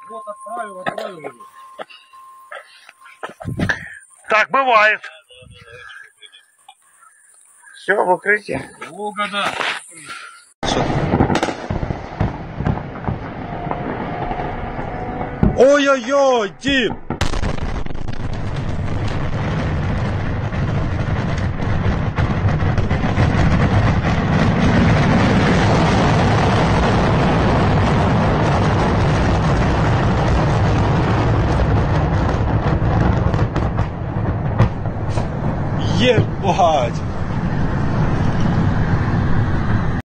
Вот отправил уже. Так бывает. Все, в укрытии. Волга, да. Ой-ой-ой, Дим! Ебать!